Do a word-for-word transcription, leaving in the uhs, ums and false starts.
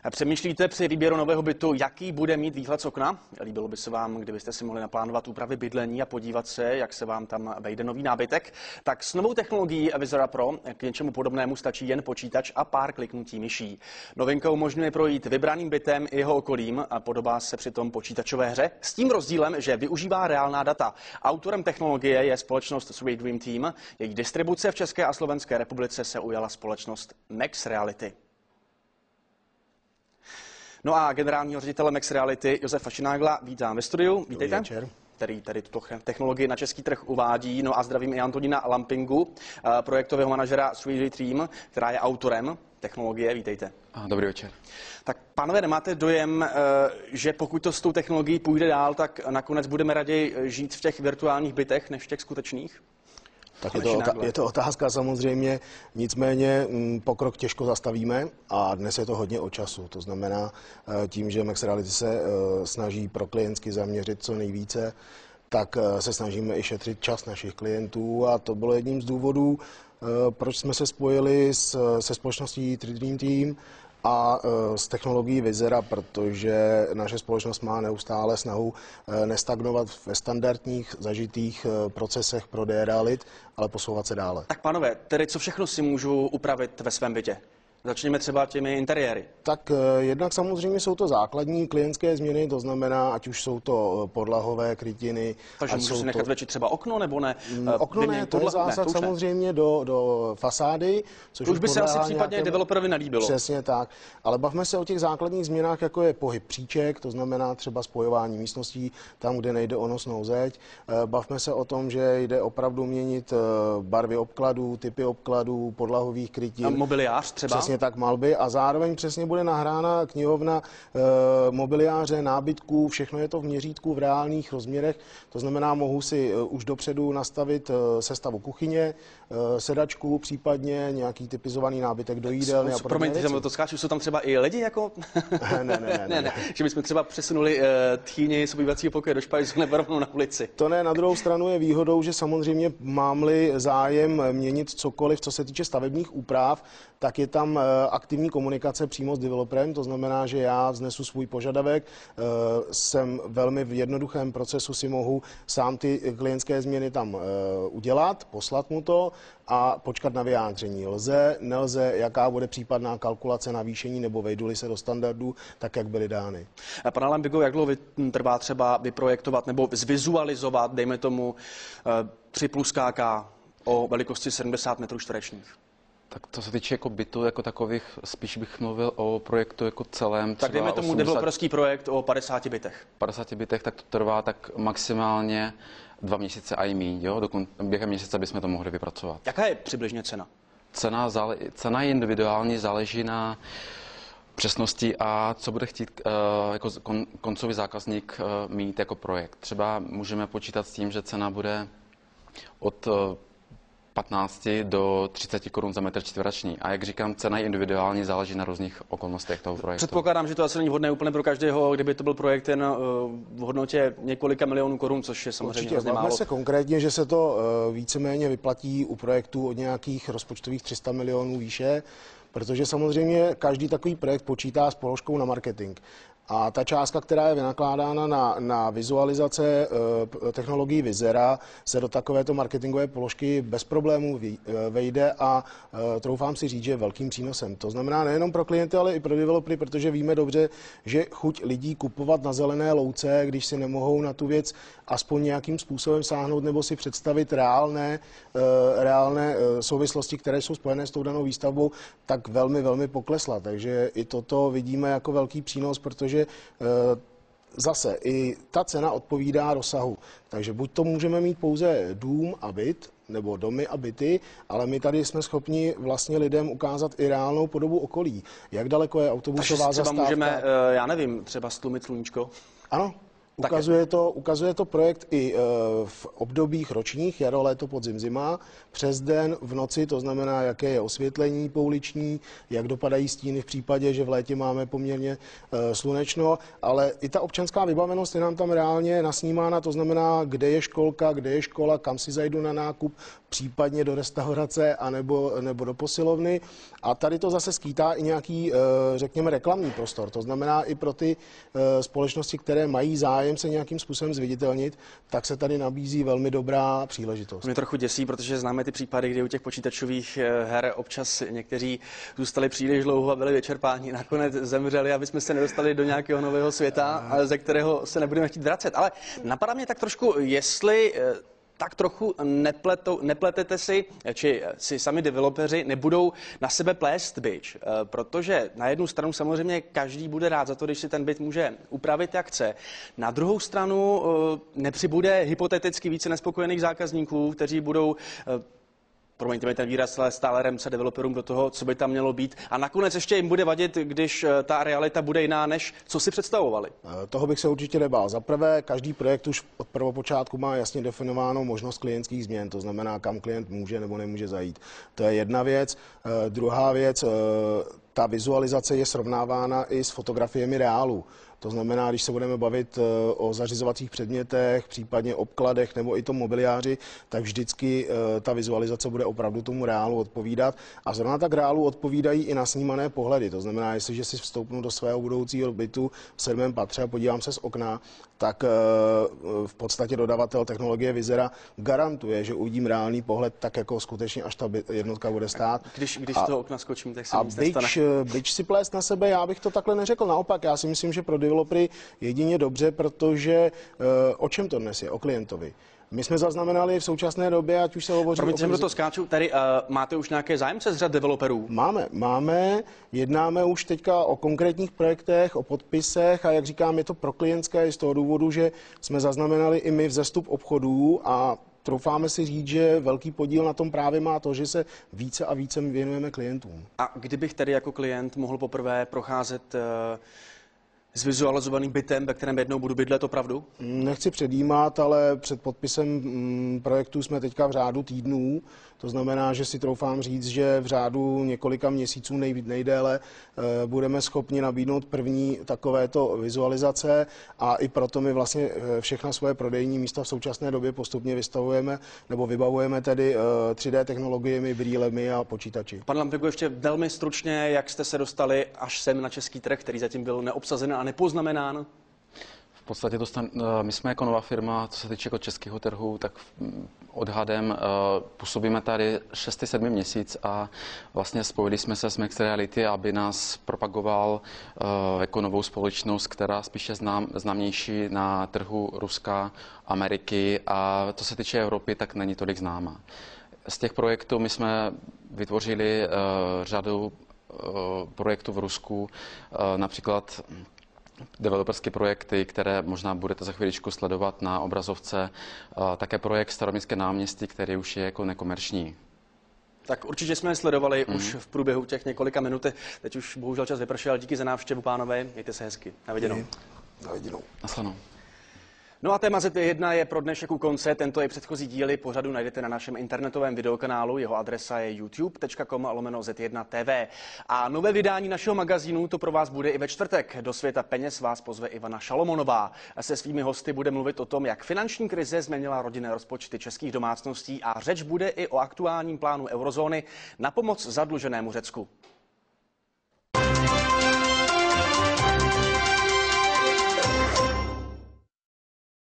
Přemýšlíte při výběru nového bytu, jaký bude mít výhled z okna? Líbilo by se vám, kdybyste si mohli naplánovat úpravy bydlení a podívat se, jak se vám tam vejde nový nábytek? Tak s novou technologií Vizerra Pro k něčemu podobnému stačí jen počítač a pár kliknutí myší. Novinka umožňuje projít vybraným bytem i jeho okolím a podobá se přitom počítačové hře. S tím rozdílem, že využívá reálná data. Autorem technologie je společnost Czech Dream Team. Její distribuce v České a Slovenské republice se ujala společnost MEXX Reality. No a generálního ředitele MEXX Reality Josefa Šinágla vítám ve studiu. Vítejte. Dobrý večer. Který tady tuto technologii na český trh uvádí. No a zdravím i Antonína Lampingu, projektového manažera Czech Dream Team, která je autorem technologie. Vítejte. Dobrý večer. Tak pánové, nemáte dojem, že pokud to s tou technologií půjde dál, tak nakonec budeme raději žít v těch virtuálních bytech než v těch skutečných? Tak je to, je to otázka samozřejmě, nicméně pokrok těžko zastavíme a dnes je to hodně o času. To znamená tím, že MEXX Reality se snaží pro klientsky zaměřit co nejvíce, tak se snažíme i šetřit čas našich klientů a to bylo jedním z důvodů, proč jsme se spojili s, se společností Czech Dream Team a s technologií Vizerra, protože naše společnost má neustále snahu nestagnovat ve standardních zažitých procesech prodeje realit, ale posouvat se dále. Tak pánové, tedy co všechno si můžu upravit ve svém bytě? Začněme třeba těmi interiéry. Tak jednak samozřejmě jsou to základní klientské změny, to znamená, ať už jsou to podlahové krytiny. Takže můžu si nechat to... většit třeba okno, nebo ne? Okno ne, to je zásad ne, to samozřejmě do, do fasády. Což to už by se asi případně nějakém... developerovi nelíbilo. Přesně tak. Ale bavme se o těch základních změnách, jako je pohyb příček, to znamená třeba spojování místností tam, kde nejde o nosnou zeď. Bavme se o tom, že jde opravdu měnit barvy obkladů, typy obkladů, podlahových krytin. A mobiliář třeba? Přesně tak, malby, a zároveň přesně bude nahrána knihovna e, mobiliáře, nábytků, všechno je to v měřítku v reálných rozměrech, to znamená, mohu si e, už dopředu nastavit e, sestavu kuchyně, e, sedačku, případně nějaký typizovaný nábytek do jídelny a podobně. Promiňte, to skáču, jsou tam třeba i lidi jako? ne, ne, ne, ne, ne, ne, že bychom třeba přesunuli e, tchýni z obývacího pokoje do špajzu nebo rovnou na ulici. To ne, na druhou stranu je výhodou, že samozřejmě mám-li zájem měnit cokoliv, co se týče stavebních úprav, tak je tam aktivní komunikace přímo s developerem, to znamená, že já vznesu svůj požadavek, jsem velmi v jednoduchém procesu, si mohu sám ty klientské změny tam udělat, poslat mu to a počkat na vyjádření. Lze, nelze, jaká bude případná kalkulace navýšení nebo vejdu-li se do standardů, tak jak byly dány. Pane Lambigo, jak dlouho trvá třeba vyprojektovat nebo zvizualizovat, dejme tomu, tři plus K K o velikosti sedmdesát metrů čtverečních? Tak to se týče jako bytu jako takových, spíš bych mluvil o projektu jako celém. Tak dejme tomu developerský projekt o padesáti bytech. padesáti bytech, tak to trvá tak maximálně dva měsíce a i míň, jo? Dokon, během měsíce bychom to mohli vypracovat. Jaká je přibližně cena? Cena, zále, cena je individuální, záleží na přesnosti a co bude chtít uh, jako kon, koncový zákazník uh, mít jako projekt. Třeba můžeme počítat s tím, že cena bude od uh, patnácti do třiceti korun za metr čtvereční. A jak říkám, cena je individuální, záleží na různých okolnostech toho projektu. Předpokládám, že to asi není vhodné úplně pro každého, kdyby to byl projekt jen v hodnotě několika milionů korun, což je samozřejmě hrozně málo. Určitě, se konkrétně, že se to víceméně vyplatí u projektů od nějakých rozpočtových tři sta milionů výše, protože samozřejmě každý takový projekt počítá s položkou na marketing. A ta částka, která je vynakládána na, na vizualizace e, technologií Vizerra, se do takovéto marketingové položky bez problémů vejde a e, troufám si říct, že je velkým přínosem. To znamená nejenom pro klienty, ale i pro developery, protože víme dobře, že chuť lidí kupovat na zelené louce, když si nemohou na tu věc aspoň nějakým způsobem sáhnout nebo si představit reálné, e, reálné e, souvislosti, které jsou spojené s tou danou výstavbou, tak velmi, velmi poklesla. Takže i toto vidíme jako velký přínos, protože že zase i ta cena odpovídá rozsahu. Takže buď to můžeme mít pouze dům a byt, nebo domy a byty, ale my tady jsme schopni vlastně lidem ukázat i reálnou podobu okolí. Jak daleko je autobusová zastávka? Takže třeba můžeme, já nevím, třeba stlumit sluníčko? Ano. Ukazuje to, ukazuje to projekt i v obdobích ročních, jaro, léto, podzim, zima, přes den, v noci, to znamená, jaké je osvětlení pouliční, jak dopadají stíny v případě, že v létě máme poměrně slunečno, ale i ta občanská vybavenost je nám tam reálně nasnímána, to znamená, kde je školka, kde je škola, kam si zajdu na nákup, případně do restaurace anebo, nebo do posilovny. A tady to zase skýtá i nějaký, řekněme, reklamní prostor, to znamená i pro ty společnosti, které mají zájem se nějakým způsobem zviditelnit, tak se tady nabízí velmi dobrá příležitost. Mě trochu děsí, protože známe ty případy, kdy u těch počítačových her občas někteří zůstali příliš dlouho a byli vyčerpáni, nakonec zemřeli, aby jsme se nedostali do nějakého nového světa, ze kterého se nebudeme chtít vracet. Ale napadá mě tak trošku, jestli tak trochu nepletou, nepletete si, či si sami developeři nebudou na sebe plést bič, protože na jednu stranu samozřejmě každý bude rád za to, když si ten byt může upravit, jak chce. Na druhou stranu nepřibude hypoteticky více nespokojených zákazníků, kteří budou, promiňte mi ten výraz, ale stále remce developerům do toho, co by tam mělo být. A nakonec ještě jim bude vadit, když ta realita bude jiná, než co si představovali. Toho bych se určitě nebál. Za prvé, každý projekt už od prvopočátku má jasně definováno možnost klientských změn, to znamená, kam klient může nebo nemůže zajít. To je jedna věc. Druhá věc, ta vizualizace je srovnávána i s fotografiemi reálu. To znamená, když se budeme bavit o zařizovacích předmětech, případně obkladech nebo i tom mobiliáři, tak vždycky ta vizualizace bude opravdu tomu reálu odpovídat. A zrovna tak reálu odpovídají i nasnímané pohledy. To znamená, jestliže si vstoupnu do svého budoucího bytu v sedmém patře a podívám se z okna, tak v podstatě dodavatel technologie Vizerra garantuje, že uvidím reálný pohled tak, jako skutečně až ta jednotka bude stát. Když, když z toho okna skočím, tak se a nic byč, nestane. byč si plést na sebe, já bych to takhle neřekl. Naopak, já si myslím, že pro developery jedině dobře, protože o čem to dnes je? O klientovi. My jsme zaznamenali v současné době, ať už se hovoří Promiňte, o... do toho skáču, tady uh, máte už nějaké zájemce z řad developerů? Máme, máme, jednáme už teďka o konkrétních projektech, o podpisech a jak říkám, je to pro klientské z toho důvodu, že jsme zaznamenali i my vzestup obchodů a troufáme si říct, že velký podíl na tom právě má to, že se více a více věnujeme klientům. A kdybych tedy jako klient mohl poprvé procházet uh, s vizualizovaným bytem, ve kterém jednou budu bydlet, opravdu? Nechci předjímat, ale před podpisem projektu jsme teďka v řádu týdnů. To znamená, že si troufám říct, že v řádu několika měsíců nej, nejdéle budeme schopni nabídnout první takovéto vizualizace a i proto my vlastně všechna svoje prodejní místa v současné době postupně vystavujeme nebo vybavujeme tedy tři dé technologiemi, brýlemi a počítači. Pan Lampiku, ještě velmi stručně, jak jste se dostali až sem na český trh, který zatím byl neobsazen a nepoznamenán? V podstatě dostan, my jsme jako nová firma, co se týče jako českého trhu, tak odhadem působíme tady šest sedm měsíc a vlastně spojili jsme se s MEXX Reality, aby nás propagoval jako novou společnost, která spíše znám, známější na trhu Ruska, Ameriky a co se týče Evropy, tak není tolik známá. Z těch projektů my jsme vytvořili řadu projektů v Rusku, například developerské projekty, které možná budete za chvíličku sledovat na obrazovce, také projekt Staroměstské náměstí, který už je jako nekomerční. Tak určitě jsme je sledovali mm. už Mhm. v průběhu těch několika minut. Teď už bohužel čas vypršel. Díky za návštěvu, pánové. Mějte se hezky. Na viděnou. Na viděnou. Nasledanou. No a téma Z jedna je pro dnešek u konce. Tento i předchozí díly pořadu najdete na našem internetovém videokanálu. Jeho adresa je youtube tečka com lomeno Z jedna T V. A nové vydání našeho magazínu to pro vás bude i ve čtvrtek. Do světa peněz vás pozve Ivana Šalomonová. Se svými hosty bude mluvit o tom, jak finanční krize změnila rodinné rozpočty českých domácností a řeč bude i o aktuálním plánu eurozóny na pomoc zadluženému Řecku.